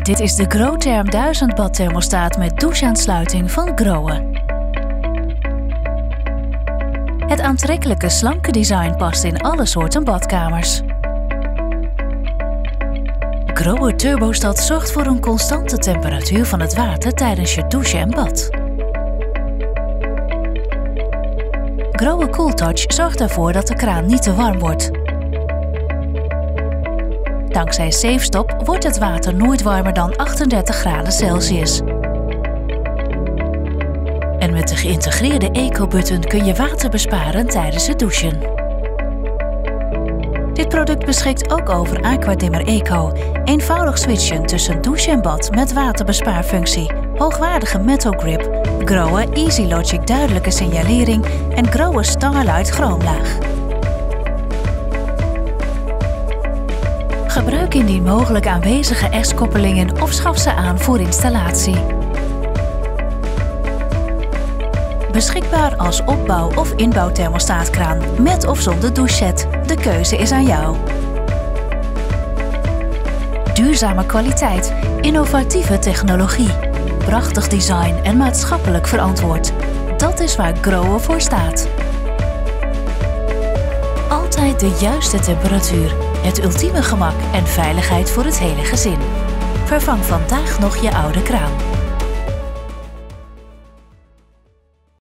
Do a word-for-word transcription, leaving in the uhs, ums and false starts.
Dit is de Growtherm duizend badthermostaat met doucheaansluiting van Growe. Het aantrekkelijke slanke design past in alle soorten badkamers. Growe Turbostat zorgt voor een constante temperatuur van het water tijdens je douche en bad. Growe Cooltouch zorgt ervoor dat de kraan niet te warm wordt. Dankzij SafeStop wordt het water nooit warmer dan achtendertig graden Celsius. En met de geïntegreerde Eco-button kun je water besparen tijdens het douchen. Dit product beschikt ook over Aquadimmer Eco. Eenvoudig switchen tussen douche en bad met waterbespaarfunctie, hoogwaardige metal grip, Growe Easy Logic duidelijke signalering en Growe Starlight chroomlaag. Gebruik indien mogelijk aanwezige S-koppelingen of schaf ze aan voor installatie. Beschikbaar als opbouw- of inbouwthermostaatkraan, met of zonder doucheset. De keuze is aan jou. Duurzame kwaliteit, innovatieve technologie, prachtig design en maatschappelijk verantwoord. Dat is waar Growe voor staat. Altijd de juiste temperatuur, het ultieme gemak en veiligheid voor het hele gezin. Vervang vandaag nog je oude kraan.